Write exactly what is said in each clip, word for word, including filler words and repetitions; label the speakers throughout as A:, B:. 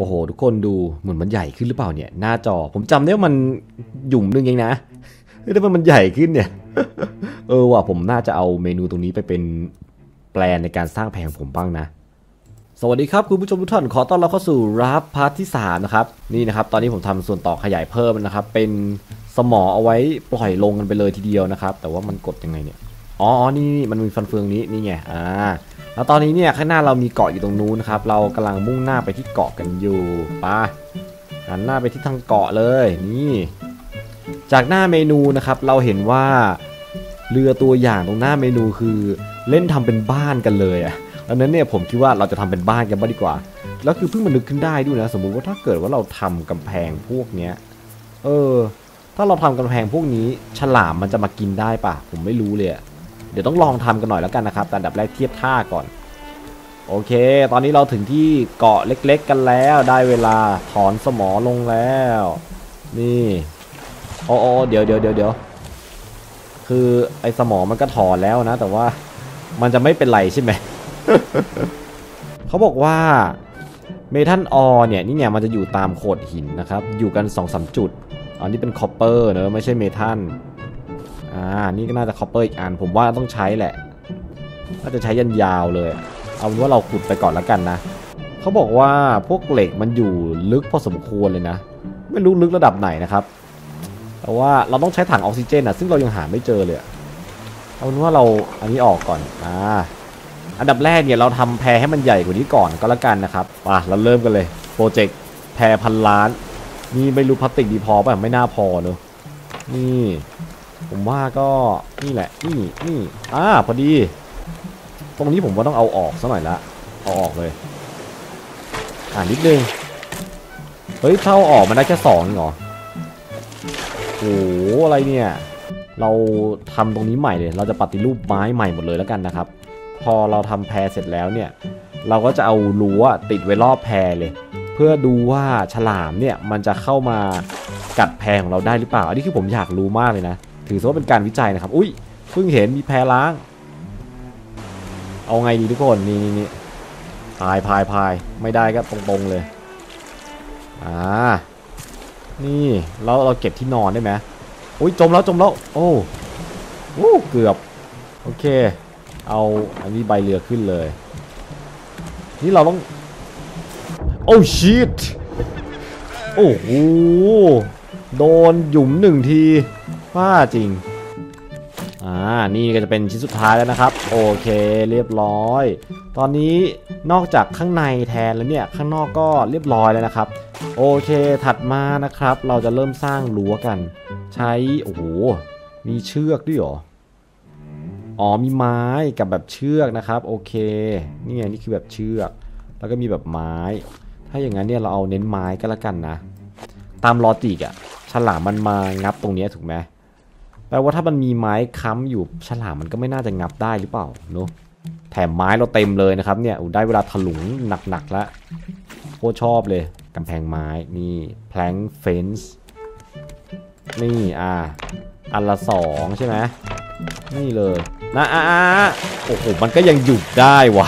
A: โอ้โหทุกคนดูเหมือนมันใหญ่ขึ้นหรือเปล่าเนี่ยหน้าจอผมจำได้ว่ามันหยุ่มนึงเองนะแต่มันมันใหญ่ขึ้นเนี่ยเออว่ะผมน่าจะเอาเมนูตรงนี้ไปเป็นแปลนในการสร้างแผงผมบ้างนะสวัสดีครับคุณผู้ชมทุกท่านขอต้อนรับเข้าสู่รับพาร์ทที่สามนะครับนี่นะครับตอนนี้ผมทำส่วนต่อขยายเพิ่มนะครับเป็นสมอเอาไว้ปล่อยลงกันไปเลยทีเดียวนะครับแต่ว่ามันกดยังไงเนี่ยอ๋อนี่มันมีฟันเฟืองนี้นี่ไงอ่าแล้วตอนนี้เนี่ยข้างหน้าเรามีเกาะอยู่ตรงนู้นนะครับเรากำลังมุ่งหน้าไปที่เกาะกันอยู่ไปหันหน้าไปที่ทางเกาะเลยนี่จากหน้าเมนูนะครับเราเห็นว่าเรือตัวอย่างตรงหน้าเมนูคือเล่นทำเป็นบ้านกันเลยอ่ะดังนั้นเนี่ยผมคิดว่าเราจะทำเป็นบ้านกันบ้างดีกว่าแล้วคือเพิ่งมานึกขึ้นได้ด้วยนะสมมุติว่าถ้าเกิดว่าเราทำกำแพงพวกเนี้ยเออถ้าเราทำกำแพงพวกนี้ฉลามมันจะมากินได้ป่ะผมไม่รู้เลยเดี๋ยวต้องลองทำกันหน่อยแล้วกันนะครับแต่อันดับแรกเทียบท่าก่อนโอเคตอนนี้เราถึงที่เกาะเล็กๆกันแล้วได้เวลาถอนสมอลงแล้วนี่โอ้โอ้เดี๋ยวเดี๋ยวเดี๋ยวเดี๋ยวคือไอ้สมอมันก็ถอนแล้วนะแต่ว่ามันจะไม่เป็นไรใช่ไหม เขาบอกว่าเมทัลออร์เนี่ยนี่ไงมันจะอยู่ตามโขดหินนะครับอยู่กัน สองสาม จุดอันนี้เป็นคอปเปอร์เนอะไม่ใช่เมทัลอ่านี่ก็น่าจะคอปเปอร์อีกอันผมว่าต้องใช้แหละน่าจะใช้ยันยาวเลยเอาเป็นว่าเราขุดไปก่อนแล้วกันนะเขาบอกว่าพวกเหล็กมันอยู่ลึกพอสมควรเลยนะไม่รู้ลึกระดับไหนนะครับแต่ว่าเราต้องใช้ถังออกซิเจนนะซึ่งเรายังหาไม่เจอเลยเอาเป็นว่าเราอันนี้ออกก่อนอ่าอันดับแรกเนี่ยเราทำแพรให้มันใหญ่กว่านี้ก่อนก็แล้วกันนะครับอ่ะเราเริ่มกันเลยโปรเจกต์แพรพันล้านนี่ไม่รู้พลาสติกดีพอป่ะไม่น่าพอเนอะนี่ผมว่าก็นี่แหละนี่นี่อ่าพอดีตรงนี้ผมว่าต้องเอาออกซะหน่อยละเอาออกเลยอ่านิดนึงเฮ้ยเท่าออกมันได้แค่สองเหรอโอ้โหอะไรเนี่ยเราทำตรงนี้ใหม่เลยเราจะปฏิรูปไม้ใหม่หมดเลยแล้วกันนะครับพอเราทำแพรเสร็จแล้วเนี่ยเราก็จะเอารั้วติดไว้รอบแพรเลยเพื่อดูว่าฉลามเนี่ยมันจะเข้ามากัดแพรของเราได้หรือเปล่าอันนี้คือผมอยากรู้มากเลยนะถือว่าเป็นการวิจัยนะครับอุ้ยเพิ่งเห็นมีแพรล้างเอาไงดีทุกคนนี่นี่พายพายพายไม่ได้ก็ตรงๆเลยอ่านี่เราเราเก็บที่นอนได้ไหมอุ้ยจมแล้วจมแล้วโอ้โหเกือบโอเคเอาอันนี้ใบเรือขึ้นเลยนี่เราต้องโอ้ชิตโอ้โหโดนหยุมหนึ่งทีว่าจริงอ่านี่ก็จะเป็นชิ้นสุดท้ายแล้วนะครับโอเคเรียบร้อยตอนนี้นอกจากข้างในแทนแล้วเนี่ยข้างนอกก็เรียบร้อยแล้วนะครับโอเคถัดมานะครับเราจะเริ่มสร้างรั้วกันใช้โอ้โหมีเชือกด้วยเหรออ๋อมีไม้กับแบบเชือกนะครับโอเคนี่ไงนี่คือแบบเชือกแล้วก็มีแบบไม้ถ้าอย่างนั้นเนี่ยเราเอาเน้นไม้ก็แล้วกันนะตามลอจิกอะฉลามมันมางับตรงนี้ถูกไหมแปลว่าถ้ามันมีไม้ค้ำอยู่ฉลามมันก็ไม่น่าจะงับได้หรือเปล่าเนาะแถมไม้เราเต็มเลยนะครับเนี่ยได้เวลาถลุงหนักๆแล้วโคตรชอบเลยกำแพงไม้นี่แพลงเฟนส์นี่อ่าอันละสองใช่ไหมนี่เลยนะอ่าโอ้โหมันก็ยังหยุดได้วะ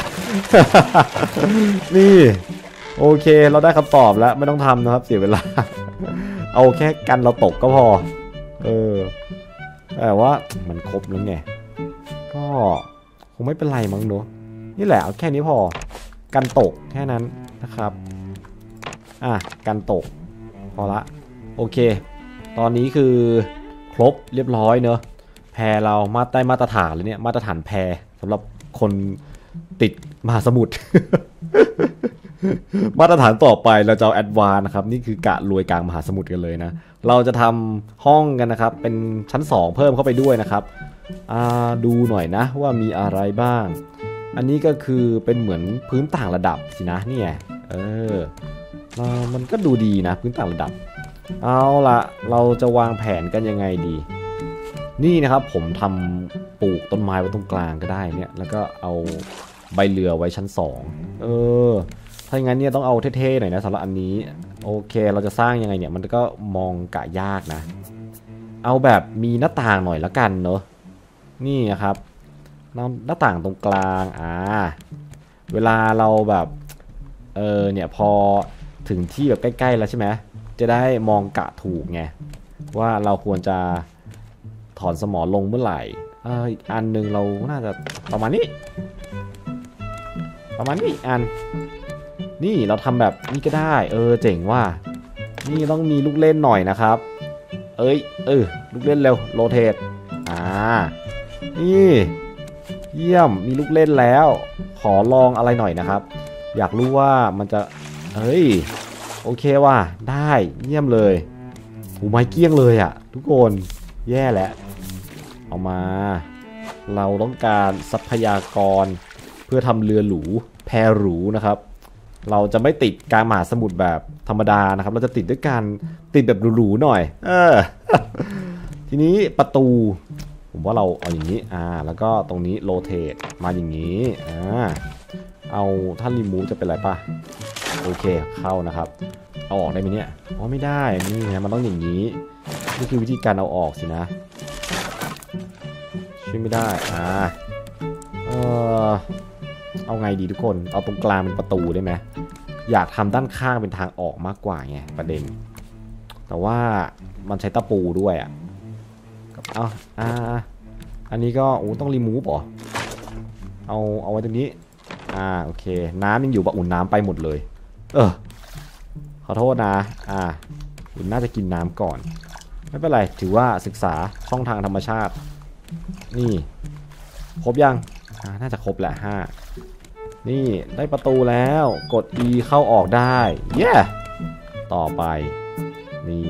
A: นี่โอเคเราได้คำตอบแล้วไม่ต้องทำนะครับเสียเวลา เอาแค่กันเราตกก็พอเออแต่ว่ามันครบแล้วไงก็คงไม่เป็นไรมั้งเนอะนี่แหละเอาแค่นี้พอกันตกแค่นั้นนะครับอ่ะกันตกพอละโอเคตอนนี้คือครบเรียบร้อยเนอะแพรเรามาได้มาตรฐานเลยเนี่ยมาตรฐานแพรสำหรับคนติดมหาสมุทร มาตรฐานต่อไปเราจะเอาแอดวานซ์นะครับนี่คือกะรวยกลางมหาสมุทรกันเลยนะเราจะทำห้องกันนะครับเป็นชั้นสองเพิ่มเข้าไปด้วยนะครับดูหน่อยนะว่ามีอะไรบ้างอันนี้ก็คือเป็นเหมือนพื้นต่างระดับสินะนี่ไงเออมันก็ดูดีนะพื้นต่างระดับเอาละเราจะวางแผนกันยังไงดีนี่นะครับผมทำปลูกต้นไม้ไว้ตรงกลางก็ได้เนี่ยแล้วก็เอาใบเรือไว้ชั้นสองเออถ้าอย่างนั้นเนี่ยต้องเอาเท่ๆหน่อยนะสำหรับอันนี้โอเคเราจะสร้างยังไงเนี่ยมันก็มองกะยากนะเอาแบบมีหน้าต่างหน่อยละกันเนอะนี่นะครับหน้าต่างตรงกลางอ่าเวลาเราแบบเออเนี่ยพอถึงที่แบบใกล้ๆแล้วใช่ไหมจะได้มองกะถูกไงว่าเราควรจะถอนสมอลงเมื่อไหร่เอออีกอันหนึ่งเราน่าจะประมาณนี้ประมาณนี้อันนี่เราทำแบบนี้ก็ได้เออเจ๋งว่านี่ต้องมีลูกเล่นหน่อยนะครับเอ้ยเออลูกเล่นเร็วโรเทตอ่านี่เยี่ยมมีลูกเล่นแล้วขอลองอะไรหน่อยนะครับอยากรู้ว่ามันจะเฮ้ยโอเคว่ะได้เยี่ยมเลยหูไม้เกี้ยงเลยอ่ะทุกคนแย่แล้วเอามาเราต้องการทรัพยากรเพื่อทำเรือหรูแพหรูนะครับเราจะไม่ติดการมหาสมุทรแบบธรรมดานะครับเราจะติดด้วยการติดแบบหรูๆหน่อยเออ ทีนี้ประตูผมว่าเราเอาอย่างนี้อ่าแล้วก็ตรงนี้โรเทตมาอย่างนี้อ่าเอาถ้ารีมูฟจะเป็นไรป่ะโอเคเข้านะครับเอาออกได้ไหมเนี่ยอ๋อไม่ได้นี่นะมันต้องอย่างนี้นี่คือวิธีการเอาออกสินะช่วยไม่ได้อ่าเออเอาไงดีทุกคนเอาตรงกลางเป็นประตูได้ไหมอยากทำด้านข้างเป็นทางออกมากกว่าไงประเด็นแต่ว่ามันใช้ตะปูด้วยอ่ะเอาอ่าอันนี้ก็โอ้ต้องรีมูฟเหรอเอาเอาไว้ตรงนี้อ่าโอเคน้ำยังอยู่ปะอุ่นน้ำไปหมดเลยเออขอโทษนะอ่าอุ่นน่าจะกินน้ำก่อนไม่เป็นไรถือว่าศึกษาช่องทางธรรมชาตินี่ครบยังอ่าน่าจะครบแหละห้านี่ได้ประตูแล้วกด E เข้าออกได้เย้ yeah! ต่อไปนี่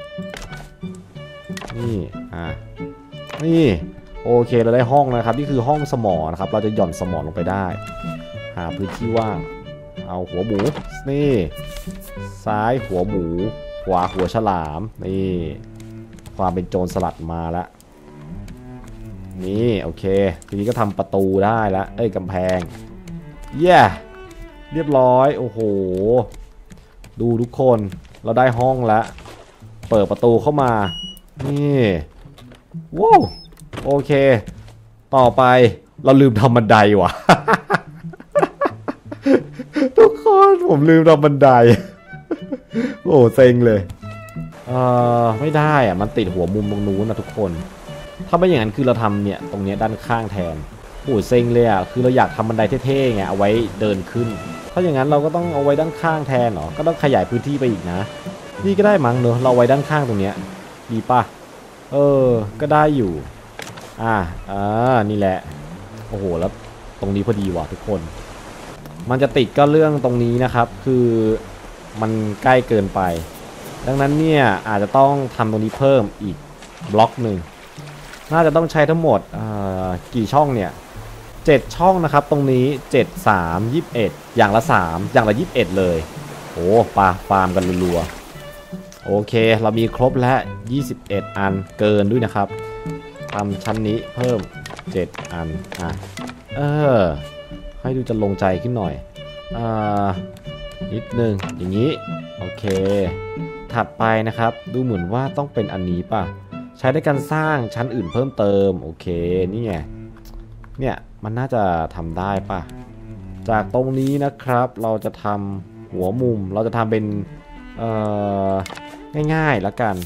A: นี่อ่านี่โอเคเราได้ห้องนะครับนี่คือห้องสมอนะครับเราจะหย่อนสมอลงไปได้หาพื้นที่ว่างเอาหัวหมูนี่ซ้ายหัวหมูขวาหัวฉลามนี่ความเป็นโจรสลัดมาแล้วนี่โอเคทีนี้ก็ทำประตูได้แล้วเอ้ยกำแพงเย้ yeah! เรียบร้อยโอ้โหดูทุกคนเราได้ห้องแล้วเปิดประตูเข้ามานี่ว้าวโอเคต่อไปเราลืมทำบันไดว่ะ ทุกคนผมลืมทำบันได โอ้เซ็งเลยเอ่อไม่ได้อะมันติดหัวมุมตรงนู้นนะทุกคนถ้าไม่อย่างนั้นคือเราทำเนี่ยตรงนี้ด้านข้างแทนโอ้เซ็งเลยอ่ะคือเราอยากทำบันไดเท่ๆไงเอาไว้เดินขึ้นถ้าอย่างนั้นเราก็ต้องเอาไว้ด้านข้างแทนเหรอก็ต้องขยายพื้นที่ไปอีกนะนี่ก็ได้มั้งเนอะเราไว้ด้านข้างตรงเนี้ยดีป่ะเออก็ได้อยู่อ่าอ่านี่แหละโอ้โหแล้วตรงนี้พอดีว่ะทุกคนมันจะติดก็เรื่องตรงนี้นะครับคือมันใกล้เกินไปดังนั้นเนี่ยอาจจะต้องทำตรงนี้เพิ่มอีกบล็อกหนึ่งน่าจะต้องใช้ทั้งหมดกี่ช่องเนี่ยเจ็ดช่องนะครับตรงนี้เจ็ด สาม ยี่สิบเอ็ดอย่างละสามอย่างละยี่สิบเอ็ดเลยโอ้ปาฟาร์มกันรัวๆโอเคเรามีครบแล้วยี่สิบเอ็ดอันเกินด้วยนะครับทำชั้นนี้เพิ่มเจ็ดอันอ่ะเออให้ดูจะลงใจขึ้นหน่อยอ่านิดนึงอย่างนี้โอเคถัดไปนะครับดูเหมือนว่าต้องเป็นอันนี้ป่ะใช้ในการสร้างชั้นอื่นเพิ่มเติมโอเคนี่ไงเนี่ยมันน่าจะทำได้ป่ะจากตรงนี้นะครับเราจะทำหัวมุมเราจะทำเป็นเอ่อง่ายๆแล้วกัน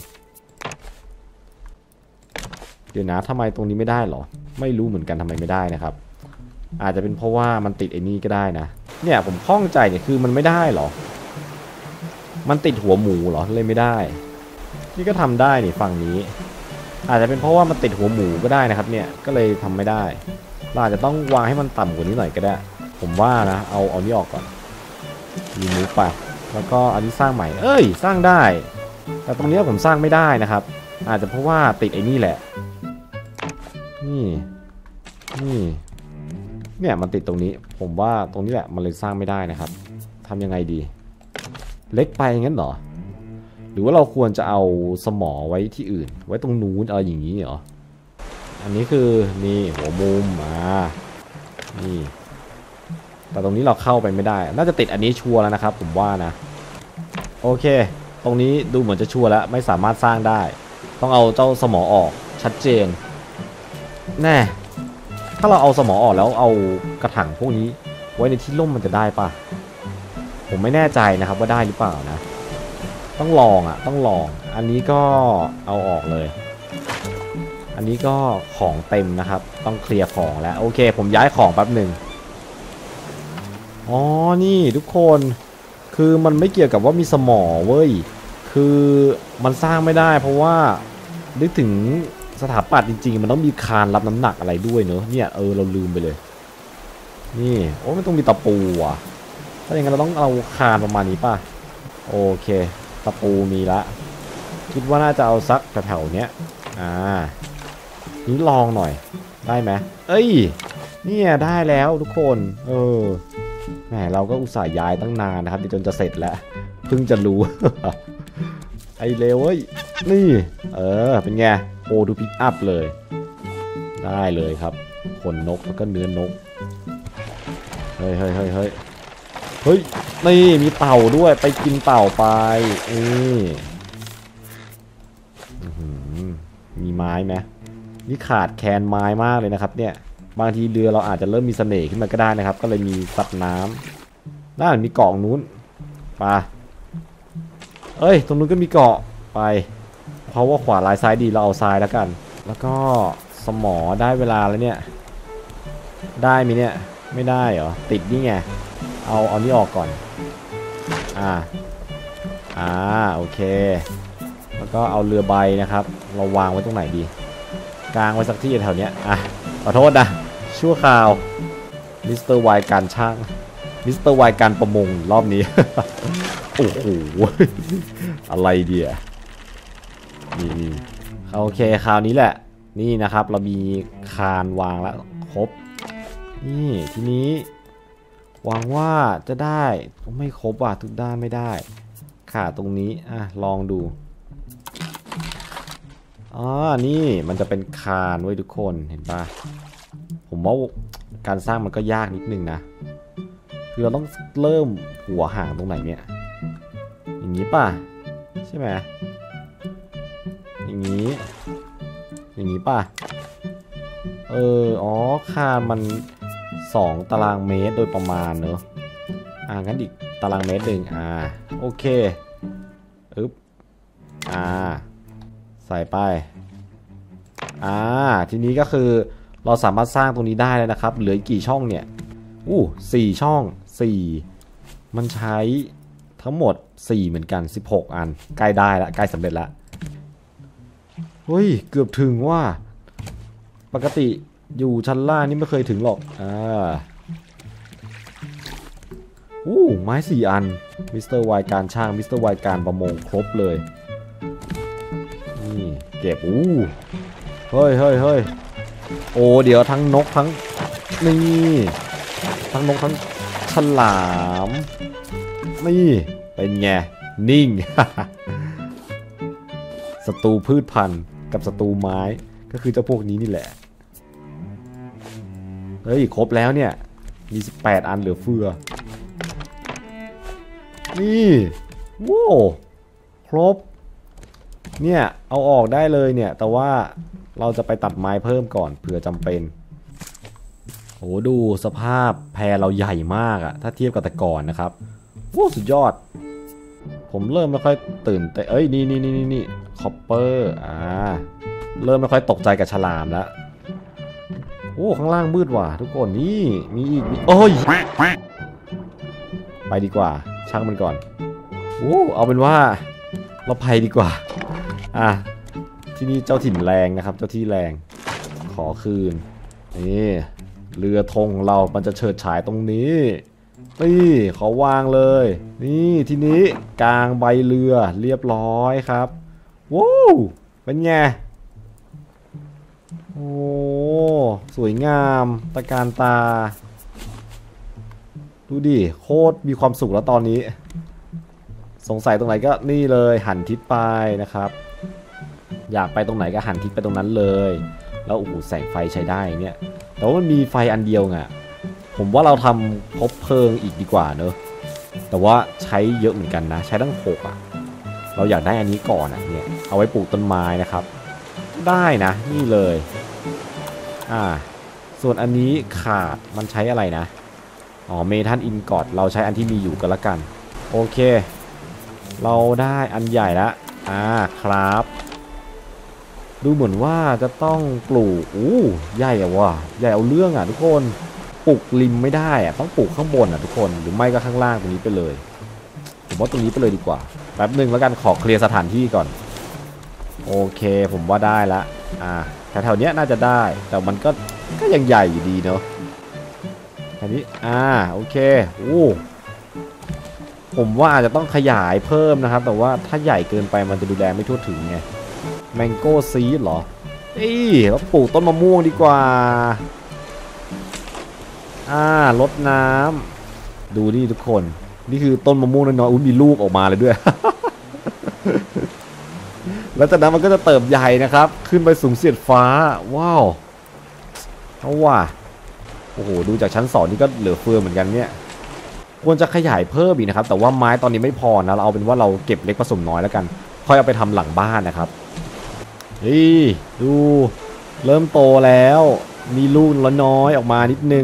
A: เดี๋ยวนะทำไมตรงนี้ไม่ได้หรอไม่รู้เหมือนกันทำไมไม่ได้นะครับอาจจะเป็นเพราะว่ามันติดไอ้นี่ก็ได้นะเนี่ยผมข้องใจเนี่ยคือมันไม่ได้หรอมันติดหัวหมูเหรอเลยไม่ได้นี่ก็ทำได้นี่ฝั่งนี้อาจจะเป็นเพราะว่ามันติดหัวหมูก็ได้นะครับเนี่ยก็เลยทำไม่ได้เราอาจจะต้องวางให้มันต่ำกว่านี้หน่อยก็ได้ผมว่านะเอาเอานี้ออกก่อนรีมูฟไปแล้วก็อันนี้สร้างใหม่เอ้ยสร้างได้แต่ตรงนี้ผมสร้างไม่ได้นะครับอาจจะเพราะว่าติดไอ้นี่แหละนี่นี่เนี่ยมันติดตรงนี้ผมว่าตรงนี้แหละมันเลยสร้างไม่ได้นะครับทำยังไงดีเล็กไปงั้นเหรอหรือว่าเราควรจะเอาสมอไว้ที่อื่นไว้ตรงนู้นอะไรอย่างนี้เหรออันนี้คือนี่หัวมุมมานี่แต่ตรงนี้เราเข้าไปไม่ได้น่าจะติดอันนี้ชัวร์แล้วนะครับผมว่านะโอเคตรงนี้ดูเหมือนจะชัวร์แล้วไม่สามารถสร้างได้ต้องเอาเจ้าสมอออกชัดเจนแน่ถ้าเราเอาสมอออกแล้วเอากระถางพวกนี้ไว้ในที่ร่มมันจะได้ปะผมไม่แน่ใจนะครับว่าได้หรือเปล่านะต้องลองอ่ะต้องลองอันนี้ก็เอาออกเลยอันนี้ก็ของเต็มนะครับต้องเคลียร์ของแล้วโอเคผมย้ายของแป๊บหนึ่งอ๋อนี่ทุกคนคือมันไม่เกี่ยวกับว่ามีสมอเว้ยคือมันสร้างไม่ได้เพราะว่านึกถึงสถาปัตย์จริงๆมันต้องมีคานรับน้ำหนักอะไรด้วยเนอะเนี่ยเออเราลืมไปเลยนี่โอ้ไม่ต้องมีตะปูอ่ะถ้าอย่างนั้นเราต้องเอาคานประมาณนี้ป่ะโอเคตะปูมีละคิดว่าน่าจะเอาซักแถวๆเนี้ยอ่านี่ลองหน่อยได้ไหมเอ้ยเนี่ยได้แล้วทุกคนเออแหมเราก็อุตส่าห์ย้ายตั้งนานนะครับจนจะเสร็จแล้วเพิ่งจะรู้ ไอเลวเว้ยนี่เออเป็นไงโอ้ดูพิกอัพเลยได้เลยครับขนนกแล้วก็เนื้อนกเฮ้ยเฮ้ยเฮ้ยเฮ้ยเฮ้ยนี่มีเต่าด้วยไปกินเต่าไปนี่มีไม้ไหมนี่ขาดแคลนไม้มากเลยนะครับเนี่ยบางทีเรือเราอาจจะเริ่มมีเสน่ห์ขึ้นมาก็ได้นะครับก็เลยมีสัตว์น้ำน่ามีเกาะนู้นปลาเอ้ยตรงนู้นก็มีเกาะไปเพราะว่าขวาลายซ้ายดีเราเอาซ้ายแล้วกันแล้วก็สมอได้เวลาแล้วเนี่ยได้ไหมเนี่ยไม่ได้เหรอติดนี่ไงเอาเอานี่ออกก่อนอ่าอ่าโอเคแล้วก็เอาเรือใบนะครับเราวางไว้ตรงไหนดีกลางไว้สักที่แถวเนี้ยอ่ะขอโทษนะชั่วคราวมิสเตอร์วายการช่างมิสเตอร์วายการประมงรอบนี้ โอ้โหอะไรเดียนี่โอเคคราวนี้แหละนี่นะครับเรามีคานวางแล้วครบนี่ทีนี้หวังว่าจะได้ไม่ครบว่ะทุกด้านไม่ได้ขาตรงนี้อ่ะลองดูอ๋อนี่มันจะเป็นคานไว้ทุกคนเห็นป่ะผมว่าการสร้างมันก็ยากนิดนึงนะคือเราต้องเริ่มหัวหางตรงไหนเนี่ยอย่างนี้ป่ะใช่ไหมอย่างนี้อย่างนี้ป่ะเอออ๋อคานมันสองตารางเมตรโดยประมาณเนอะอ่างั้นอีกตารางเมตรหนึ่งอ่าโอเคอึ๊บอ่าใส่ไปอ่าทีนี้ก็คือเราสามารถสร้างตรงนี้ได้แล้วนะครับเหลืออีกกี่ช่องเนี่ยอู้สี่ช่องสี่มันใช้ทั้งหมดสี่เหมือนกันสิบหกอันใกล้ได้ละใกล้สำเร็จละเฮ้ยเกือบถึงว่าปกติอยู่ชั้นล่างนี่ไม่เคยถึงหรอกอ่าอู้ไม้สี่อันมิสเตอร์วายการช่างมิสเตอร์วายการประมงครบเลยนี่เก็บอู้เฮ้ยเฮ้ยเฮ้ยโอ้เดี๋ยวทั้งนกทั้งนี่ทั้งนกทั้งฉลามนี่เป็นไงนิ่ง ศัตรูพืชพันธุ์กับศัตรูไม้ก็คือเจ้าพวกนี้นี่แหละเฮ้ยครบแล้วเนี่ยมีสิบแปดอันเหลือเฟือนี่ว้าวครบเนี่ยเอาออกได้เลยเนี่ยแต่ว่าเราจะไปตัดไม้เพิ่มก่อนเผื่อจำเป็นโอ้ดูสภาพแพเราใหญ่มากอะถ้าเทียบกับแต่ก่อนนะครับว้าวสุดยอดผมเริ่มไม่ค่อยตื่นแต่เอ้ยนี่นี่นี่นี่นี่คอปเปอร์อ่าเริ่มไม่ค่อยตกใจกับฉลามแล้วโอ้ข้างล่างมืดว่ะทุกคนนี่มีอีกโอ้ยไปดีกว่าช่างมันก่อนโอ้เอาเป็นว่าเราไปดีกว่าอ่ะที่นี่เจ้าถิ่นแรงนะครับเจ้าที่แรงขอคืนนี่เรือธงเรามันจะเฉิดฉายตรงนี้นี่ขอวางเลยนี่ทีนี้กลางใบเรือเรียบร้อยครับว้าวเป็นไงโอ้สวยงามตะการตาดูดิโคตรมีความสุขแล้วตอนนี้สงสัยตรงไหนก็นี่เลยหันทิศไปนะครับอยากไปตรงไหนก็หันทิศไปตรงนั้นเลยแล้วโอ้โหแสงไฟใช้ได้เนี่ยแต่ว่ามันมีไฟอันเดียวไงผมว่าเราทำคบเพลิงอีกดีกว่าเนอะแต่ว่าใช้เยอะเหมือนกันนะใช้ตั้งหกอ่ะเราอยากได้อันนี้ก่อนอ่ะเนี่ยเอาไว้ปลูกต้นไม้นะครับได้นะนี่เลยอ่าส่วนอันนี้ขาดมันใช้อะไรนะอ๋อเมทัลอินกอดเราใช้อันที่มีอยู่ก็แล้วกันโอเคเราได้อันใหญ่แล้วอ่าครับดูเหมือนว่าจะต้องปลูกอู้ใหญ่อะว่ะใหญ่เอาเรื่องอ่ะทุกคนปลูกริมไม่ได้อะต้องปลูกข้างบนอ่ะทุกคนหรือไม่ก็ข้างล่างตรงนี้ไปเลยผมว่าตรงนี้ไปเลยดีกว่าแป๊บหนึ่งแล้วกันขอเคลียร์สถานที่ก่อนโอเคผมว่าได้ละอ่าแถวๆเนี้ยน่าจะได้แต่มันก็ก็ยังใหญ่อยู่ดีเนาะอันนี้อ่าโอเคโอ้ผมว่าอาจจะต้องขยายเพิ่มนะครับแต่ว่าถ้าใหญ่เกินไปมันจะดูแลไม่ทั่วถึงไงแมงโก้ซีดเหรอเอ้ยเราปลูกต้นมะม่วงดีกว่าอ่ารดน้ำดูนี่ทุกคนนี่คือต้นมะม่วงน้อยๆอุ้ยมีลูกออกมาเลยด้วย แล้วจากนั้นมันก็จะเติบใหญ่นะครับขึ้นไปสูงเสียดฟ้าว้าวเอาว่ะโอ้โหดูจากชั้นสองนี่ก็เหลือเฟือเหมือนกันเนี่ยควรจะขยายเพิ่มอีกนะครับแต่ว่าไม้ตอนนี้ไม่พอนะเราเอาเป็นว่าเราเก็บเล็กผสมน้อยแล้วกันค่อยเอาไปทำหลังบ้านนะครับนี่ดูเริ่มโตแล้วมีลูกละน้อยออกมานิดนึง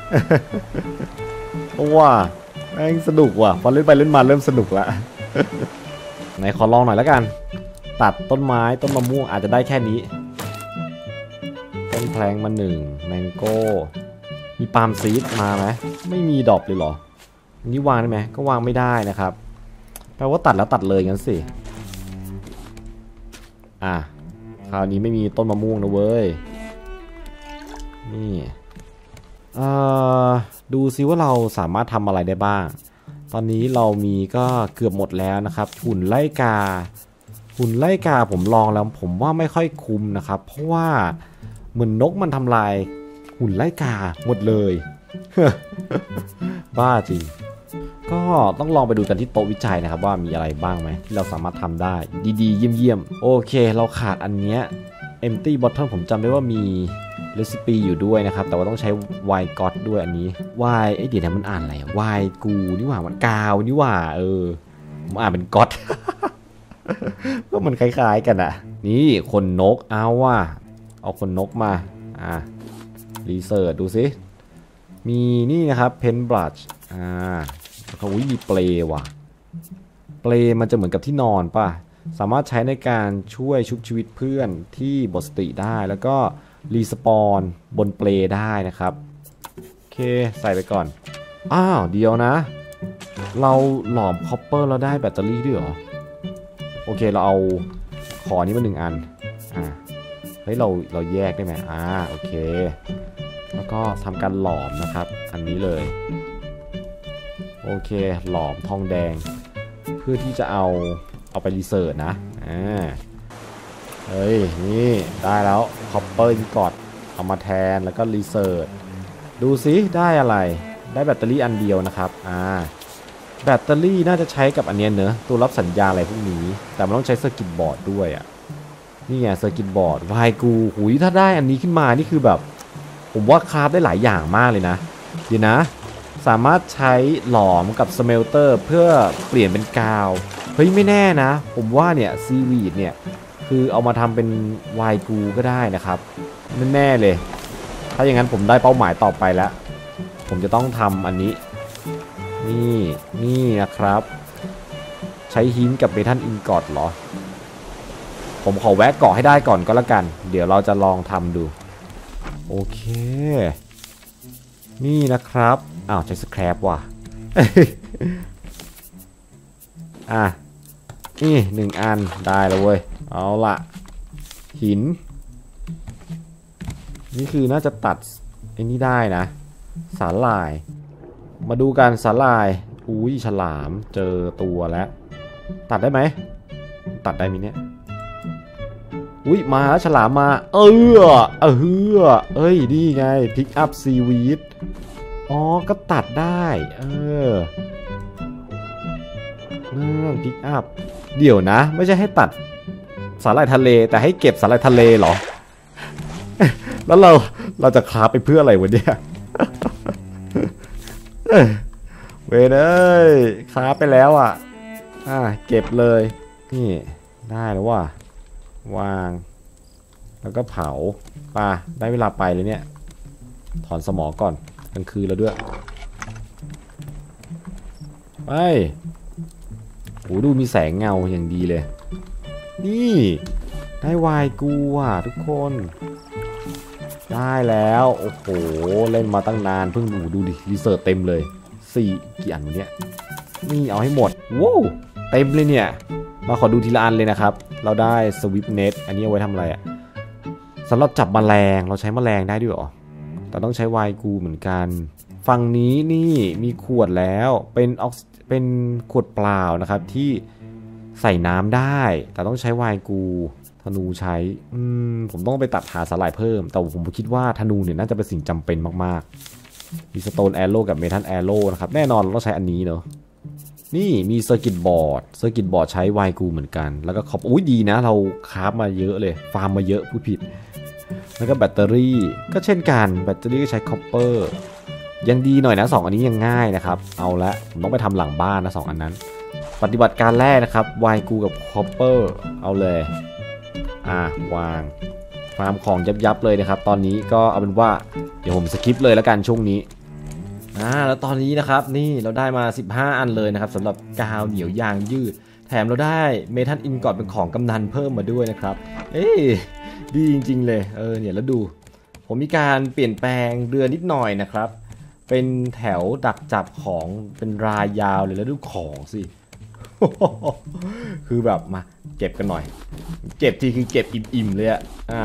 A: ว้าแม่งสนุกว่ะพอเล่นไปเล่นมาเริ่มสนุกละ ไหนขอลองหน่อยแล้วกันตัดต้นไม้ต้นมะม่วงอาจจะได้แค่นี้ต้นแพลงมาหนึ่งแมงโก้มีปาล์มซีดมาไหมไม่มีดอกเลยเหรอนี่วางได้ไหมก็วางไม่ได้นะครับแปลว่าตัดแล้วตัดเลยงั้นสิอ่ะคราวนี้ไม่มีต้นมะม่วงนะเว้ยนี่เอ่อดูซิว่าเราสามารถทำอะไรได้บ้างตอนนี้เรามีก็เกือบหมดแล้วนะครับหุ่นไล่กาหุ่นไล่กาผมลองแล้วผมว่าไม่ค่อยคุ้มนะครับเพราะว่าเหมือนนกมันทำลายหุ่นไล่กาหมดเลย บ้าจริงก็ต้องลองไปดูกันที่โต๊ะวิจัยนะครับว่ามีอะไรบ้างไหมที่เราสามารถทำได้ดีๆเยี่ยมๆโอเคเราขาดอันเนี้ย empty bottle ผมจำได้ว่ามีเรซิปีอยู่ด้วยนะครับแต่ว่าต้องใช้ wine god ด้วยอันนี้ wine ไอเดี๋ยวนะมันอ่านอะไร wine กูนี่หว่ามันกาวนี่หว่าเออผมอ่านเป็น god ก็มันคล้ายๆกันอ่ะนี่คนนกเอาว่ะเอาคนนกมาอ่ะรีเสิร์ชดูสิมีนี่นะครับเพนบลัชอ่าเขาอุ้ยมีเปลว่ะเปลมันจะเหมือนกับที่นอนป่ะสามารถใช้ในการช่วยชุบชีวิตเพื่อนที่หมดสติได้แล้วก็รีสปอนบนเปลได้นะครับโอเคใส่ไปก่อนอ้าวเดียวนะเราหลอมคอปเปอร์เราได้แบตเตอรี่ด้วยเหรอโอเคเราเอาขอนี้มาหนึ่งอันอ่าเฮ้ยเราเราแยกได้ไหมอ่าโอเคแล้วก็ทำการหลอมนะครับอันนี้เลยโอเคหลอมทองแดงเพื่อที่จะเอาเอาไปรีเสิร์ชนะอ่าเฮ้ยนี่ได้แล้วคอปเปอร์อินกอตเอามาแทนแล้วก็รีเสิร์ชดูซิได้อะไรได้แบตเตอรี่อันเดียวนะครับอ่าแบตเตอรี่น่าจะใช้กับอันนี้เนอะตัวรับสัญญาณอะไรพวกนี้แต่มันต้องใช้เซอร์กิตบอร์ดด้วยอ่ะนี่ไงเซอร์กิตบอร์ดวายกูหุยถ้าได้อันนี้ขึ้นมานี่คือแบบผมว่าคราฟได้หลายอย่างมากเลยนะเดี๋ยวนะสามารถใช้หลอมกับสเมลเตอร์เพื่อเปลี่ยนเป็นกาวเฮ้ยไม่แน่นะผมว่าเนี่ยซีวีดเนี่ยคือเอามาทำเป็นไวน์กูก็ได้นะครับแน่ๆเลยถ้าอย่างนั้นผมได้เป้าหมายต่อไปแล้วผมจะต้องทำอันนี้นี่นี่นะครับใช้หินกับเมทัลอินกอตเหรอผมขอแวะเกาะให้ได้ก่อนก็แล้วกันเดี๋ยวเราจะลองทำดูโอเคนี่นะครับอ้าวใช้สแครปว่ะ อ่ะนี่หนึ่งอันได้แล้วเว้ยเอาละหินนี่คือน่าจะตัดไอ้นี่ได้นะสาหร่ายมาดูกันสาหร่ายอุ้ยฉลามเจอตัวแล้วตัดได้ไหมตัดได้มั้ยเนี่ยอุ้ยมาแล้วฉลามมาเออเออเอ้ยนี่ไงพิกอัพซีวีดอ๋อก็ตัดได้เออนั่นพิกอัพเดี๋ยวนะไม่ใช่ให้ตัดสาหร่ายทะเลแต่ให้เก็บสาหร่ายทะเลเหรอ แล้วเราเราจะคราฟไปเพื่ออะไรวะเนี่ย เว้ยเอ้ยคราฟไปแล้วอ่ะอ่าเก็บเลยนี่ได้แล้วว่ะวางแล้วก็เผาป่ะได้เวลาไปเลยเนี่ยถอนสมอก่อนกลางคืนแล้วด้วยไปดูมีแสงเงาอย่างดีเลยนี่ได้วายกูอ่ะทุกคนได้แล้วโอ้โหเล่นมาตั้งนานเพิ่งดูดูดิรีเสิร์ชเต็มเลยสี่กี่อันเนี่ยนี่เอาให้หมดว้าวเต็มเลยเนี่ยมาขอดูทีละอันเลยนะครับเราได้สวิปเน็ตอันนี้เอาไว้ทำอะไรอ่ะสำหรับจับแมลงเราใช้แมลงได้ด้วยหรอแต่ต้องใช้วายกูเหมือนกันฝั่งนี้นี่มีขวดแล้วเป็นออกเป็นขวดเปล่านะครับที่ใส่น้ำได้แต่ต้องใช้วายกูธนูใช้อืมผมต้องไปตัดหาสาหร่ายเพิ่มแต่ผมคิดว่าธนูเนี่ยน่าจะเป็นสิ่งจำเป็นมากๆมีสโตนแอโร่กับเมทัลแอโร่นะครับแน่นอนเราต้องใช้อันนี้เนาะนี่มีเซอร์กิตบอร์ดเซอร์กิตบอร์ดใช้วายกูเหมือนกันแล้วก็ขอบอุ้ยดีนะเราคราฟมาเยอะเลยฟาร์มมาเยอะพูดผิดแล้วก็แบตเตอรี่ก็เช่นกันแบตเตอรี่ก็ใช้คอปเปอร์ยังดีหน่อยนะสองอันนี้ยังง่ายนะครับเอาละผมต้องไปทำหลังบ้านนะสองอันนั้นปฏิบัติการแรกนะครับวายกูกับคอปเปอร์เอาเลยอ่าวางฟาร์มของยับๆเลยนะครับตอนนี้ก็เอาเป็นว่าเดี๋ยวผมสคิปเลยแล้วกันช่วงนี้อ่าแล้วตอนนี้นะครับนี่เราได้มาสิบห้าอันเลยนะครับสำหรับกาวเหนียวยางยืดแถมเราได้เมทัลอินกอตเป็นของกำนันเพิ่มมาด้วยนะครับเอ้ดีจริงๆเลยเออเนี่ยแล้วดูผมมีการเปลี่ยนแปลงเรือนิดหน่อยนะครับเป็นแถวดักจับของเป็นรายยาวเลยแล้วดูของสิ คือแบบมาเก็บกันหน่อยเก็บทีคือเก็บอิ่มๆเลยอะอ่า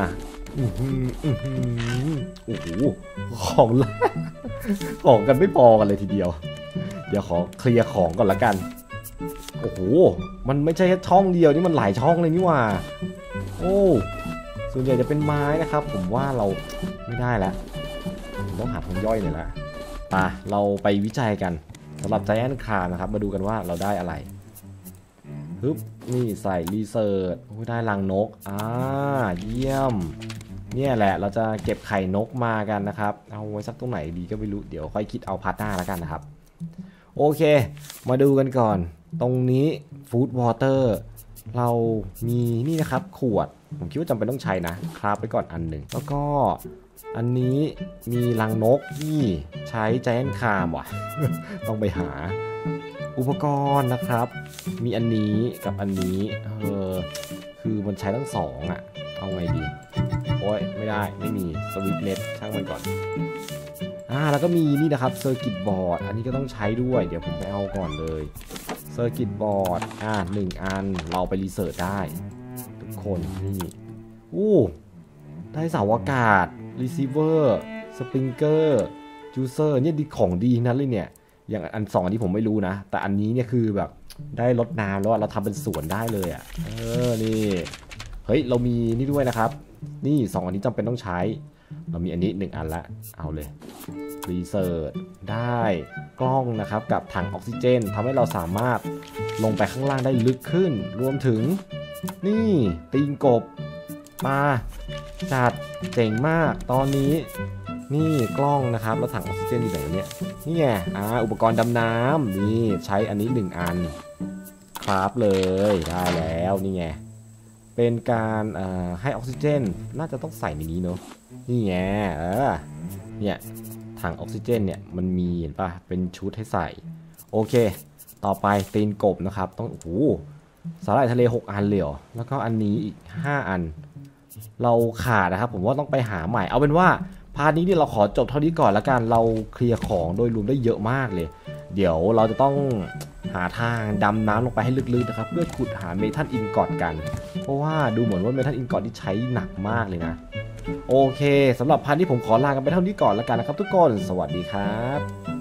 A: โอ้โหของละของกันไม่พอกันเลยทีเดียวเดี๋ยวขอเคลียร์ของก่อนละกันโอ้โหมันไม่ใช่แค่ช่องเดียวนี่มันหลายช่องเลยนี่ว่าโอ้ส่วนใหญ่จะเป็นไม้นะครับผมว่าเราไม่ได้แล้วต้องหาทางย่อยหน่อยละป่ะเราไปวิจัยกันสำหรับ Giant Crab นะครับมาดูกันว่าเราได้อะไรฮึบนี่ใส่รีเสิร์ชได้รังนกอ่าเยี่ยมเนี่ยแหละเราจะเก็บไข่นกมากันนะครับเอาไว้สักตรงไหนดีก็ไม่รู้เดี๋ยวค่อยคิดเอาพาร์ทหน้าแล้วกันนะครับโอเคมาดูกันก่อนตรงนี้ฟู้ดวอเตอร์เรามีนี่นะครับขวดผมคิดว่าจำเป็นต้องใช้นะคราฟไปก่อนอันหนึ่งแล้วก็อันนี้มีรังนกนี่ใช้ใจแอนคามว่ะ ต้องไปหาอุปกรณ์นะครับมีอันนี้กับอันนี้เออคือมันใช้ทั้งสองอ่ะเอาไงดีโอ้ยไม่ได้ไม่มีสวิตช์เน็ตช่างมันก่อนอ่าแล้วก็มีนี่นะครับเซอร์กิตบอร์ดอันนี้ก็ต้องใช้ด้วยเดี๋ยวผมไปเอาก่อนเลยเซอร์กิตบอร์ดอ่าหนึ่งอันเราไปรีเสิร์ชได้ทุกคนนี่อู้ได้เสาอากาศรีเซิเวอร์สปริงเกอร์จูเซอร์เนี่ยดีของดีนั้นเลยเนี่ยอย่างอันสองอันที่ผมไม่รู้นะแต่อันนี้เนี่ยคือแบบได้รดน้ำแล้วเราทำเป็นสวนได้เลยอ่ะเออนี่เฮ้ยเรามีนี่ด้วยนะครับนี่สองอันนี้จำเป็นต้องใช้เรามีอันนี้หนึ่งอันละเอาเลยรีเสิร์ชได้กล้องนะครับกับถังออกซิเจนทำให้เราสามารถลงไปข้างล่างได้ลึกขึ้นรวมถึงนี่ตีนกบมาจัดเจ๋งมากตอนนี้นี่กล้องนะครับแล้วถังออกซิเจนอยู่ไหนเนี่ยนี่ไงอ่าอุปกรณ์ดำน้ำนี่ใช้อันนี้หนึ่งอันคราฟเลยได้แล้วนี่ไงเป็นการให้ออกซิเจนน่าจะต้องใส่ในนี้เนาะนี่ไงเออเนี่ยถังออกซิเจนเนี่ยมันมีเห็นป่ะเป็นชุดให้ใส่โอเคต่อไปตีนกบนะครับต้องโอ้โหสาหร่ายทะเลหกอันเลยเหรอแล้วก็อันนี้อีกห้าอันเราขาดนะครับผมว่าต้องไปหาใหม่เอาเป็นว่าพาร์ทนี้เนี่ยเราขอจบเท่านี้ก่อนละกันเราเคลียร์ของโดยรวมได้เยอะมากเลยเดี๋ยวเราจะต้องหาทางดำน้ำลงไปให้ลึกๆนะครับเพื่อขุดหาเมทัลอินกอตกันเพราะว่าดูเหมือนว่าเมทัลอินกอตที่ใช้หนักมากเลยนะโอเคสำหรับพาร์ทนี้ผมขอลากันไปเท่านี้ก่อนละกันนะครับทุกคนสวัสดีครับ